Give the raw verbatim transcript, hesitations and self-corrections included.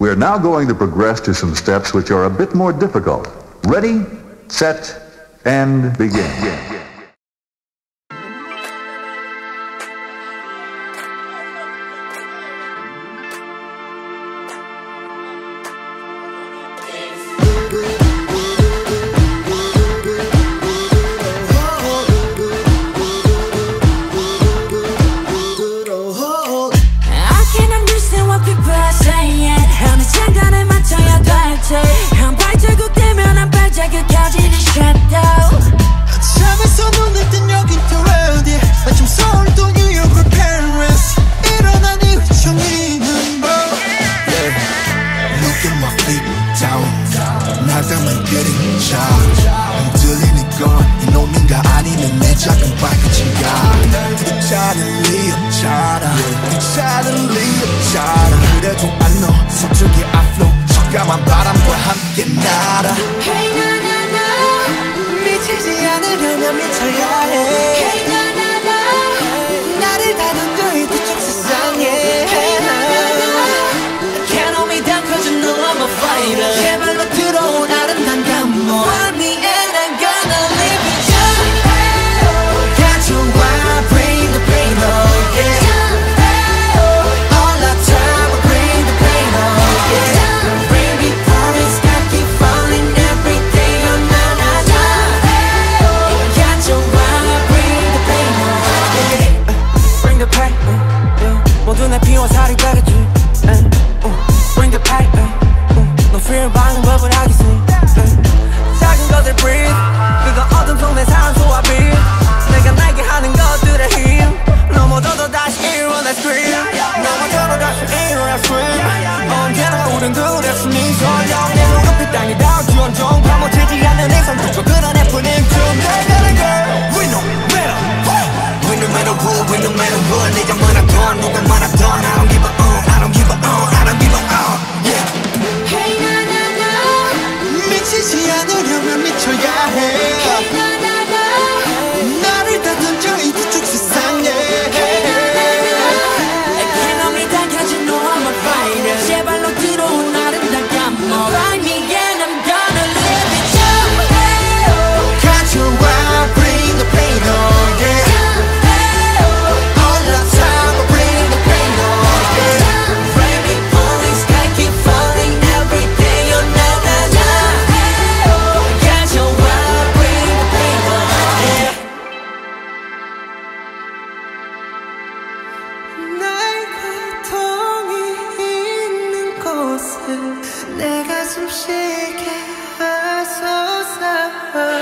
We're now going to progress to some steps which are a bit more difficult. Ready, set, and begin. 잠에서 눈을 뜬 여긴 또 어디 마침 서울 또 뉴욕을 Paris 일어난 이후 정리는 뭐 yeah. Look at my feet down 날 담은 그림자 흔들리는 건 이놈인가 아니면 내 작은 발끝인가 그 차는 리었잖아 그 차는 리었잖아 그래도 I know 서쪽의 앞로 적감한 바람과 함께 날아 Hey na na na 미치지 않으려면 미쳐야 해 Hey na na na 나를 다듬고 이 뒤쪽 세상에 Hey na na na Can't hold me down cause you know I'm a fighter 제발로 들어온 아름다운 감동 Find me and I'm gonna live with you 가져와 bring the pain oh yeah All the time I bring the pain oh yeah Bring me for it sky keep falling every day oh na na na 가져와 bring the pain oh yeah Bring the pain yeah. 모두 내 피와 살이 되겠지 Bring the pain 너 fear 방은 법을 하겠지 작은 것을 breathe 그거 어둠 속 내 삶 소화비 내가 날게 하는 것들의 힘 넘어져도 다시 일어나 scream 넘어져도 다시 일어나 scream 언제나 우린 둘의 숨이 설령 내 눈앞에 땅이 닿을지 온종 파묻히지 않는 이상 두고 그런 예쁜 힘좀 내가는 girl We no matter We no matter who We no matter what 네가 많았던 누가 많았던 I don't give a uh I don't give a uh I don't give a uh Yeah Hey na na na 미치지 않으려면 미쳐야 해 Hey na na na 나를 다듬죠 이 뒤쪽 세상에 Hey na na na can't hold me down cause you know I'm a fighter 제발로 들어온 아름다운 감동 Find me and I'm gonna live with you 가져와 bring the pain oh yeah All the time I bring the pain oh yeah Bring me falling sky keep falling every day oh na na na 가져와 bring the pain oh yeah 나의 고통이 있는 곳에 내 가슴 쉬게 하소서